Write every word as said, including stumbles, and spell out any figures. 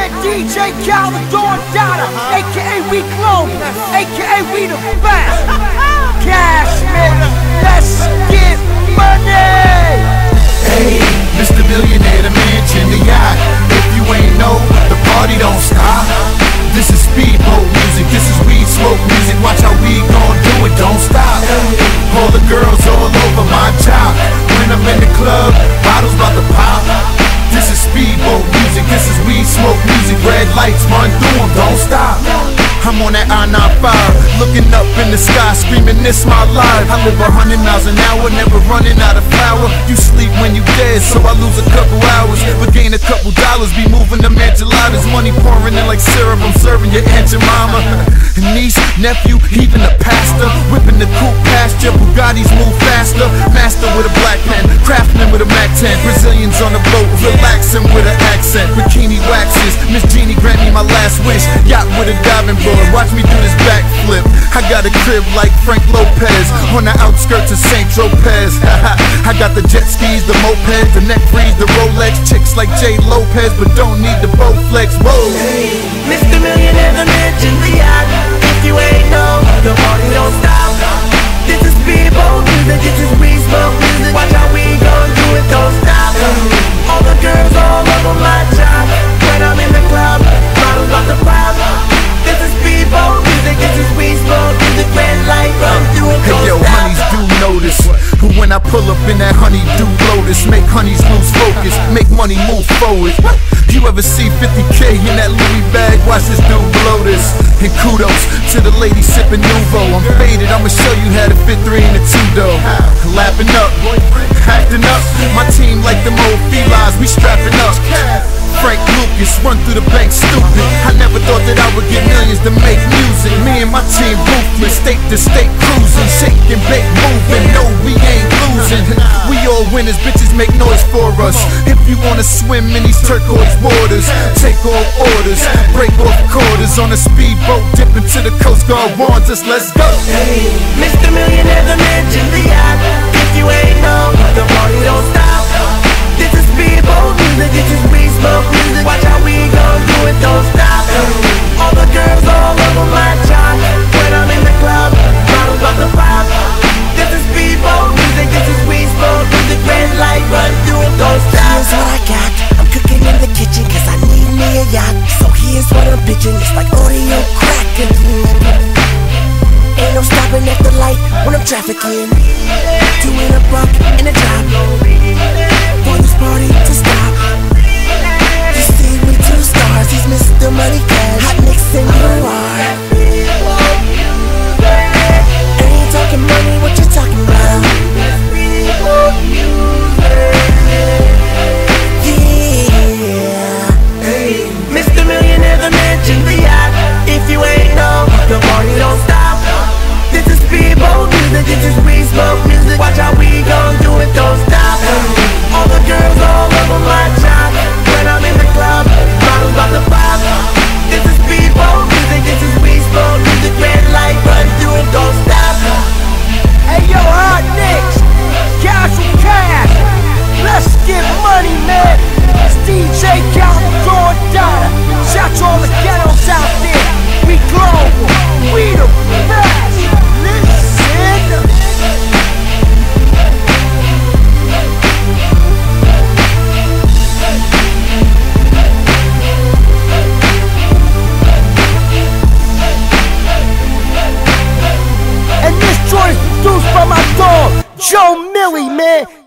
and D J Cal the Dawn Dada, aka We Global, aka We the Best. Cash, man, let's get money. Hey, Mister Millionaire, the mansion, the yacht. If you ain't know, the party don't stop. This is speedboat music, this is weed smoke music. Watch how we gon' do it, don't stop. All the girls all over my job. When I'm in the club, bottles about to pop. This is speedboat music, this is weed smoke music. Red lights run through them, don't stop. I'm on that I ninety-five, looking up in the sky, screaming this my life. I live a hundred miles an hour, never running out of flour. You sleep when you dead, so I lose a couple hours, but gain a couple dollars. Be moving them enchiladas, money pouring in like syrup. I'm serving your aunt and mama, niece, nephew, even the pastor. Whipping the coupe pasture, Bugattis move faster. Master with a black pen, craftsman with a Mac ten. Brazilians on the boat, relaxing with an accent. Bikini waxes, Miss Jeannie grant me my last wish. Yacht with a diving board, watch me do this backflip. I got a crib like Frank Lopez on the outskirts of Saint Tropez. I got the jet skis, the mopeds, the neck freeze, the Rolex. Chicks like J Lopez, but don't need the Bowflex. Whoa. Hey, Mister Millionaire, the mansion, the yacht. If you ain't know, the party don't stop. This is speedboat music, this is weed smoke music. Watch how we gon' do it, don't stop. All the girls all over my job. When I'm in the club, bottles about to pop. This is speedboat music, this is weed smoke music. Red light run through it, don't Hey yo, stop. honeys do notice when I pull up in that honey-do Lotus. Make honeys lose focus, make money move forward. You ever see fifty K in that Louis bag? Watch this dude blow this. And kudos to the lady sipping Nuvo. I'm faded, I'ma show you how to fit three in a two though. Lapping up, acting up. My team like them old felines, we strapping up. Frank Lucas, run through the bank stupid. I never thought that I would get millions to make music. Me and my team ruthless, state to state cruising, shake and bake moving. No, we ain't losing. We all winners, bitches make noise for us. If you wanna swim in these turquoise waters, take all orders, break off quarters on a speedboat, dip into the Coast Guard warns us. Let's go. Hey, Mister Millionaire, the mansion, the yacht. If you ain't know, the party don't stop. This is speedboat music, this is weed smoke music. Watch how we gon' do it, don't stop. All the girls all over my job. When I'm in the club, bottles about to pop. This is speedboat music, this is weed smoke music. Red light run through it, don't stop. Here's what I got, I'm cooking in the kitchen cause I need me a yacht. So here's what I'm pitching, it's like Oreo crackers. Ain't no stopping at the light when I'm trafficking. Two in a buck and a drop. For this party to stop. You see me two stars, he's Mister Money Cash. Hot mix and you are. Ain't talking money, what you talking about? Yeah. Hey, Mister Millionaire, the mansion, the yacht. If you ain't know, the party don't stop. This is speedboat music, this is weed smoke music. Watch how we gon' do it, don't stop. All the girls all over my job. When I'm in the club, bottles about to pop. This is speedboat music, this is weed smoke music. Red light run through it, don't stop. Hey yo, hot nicks, casual cash. Let's get money, man. It's D J Cal the Dawn Dada. Shout to all the ghettos out there. We global, we the best. Listen. And this joint is produced by my dog, Joe Millie, man.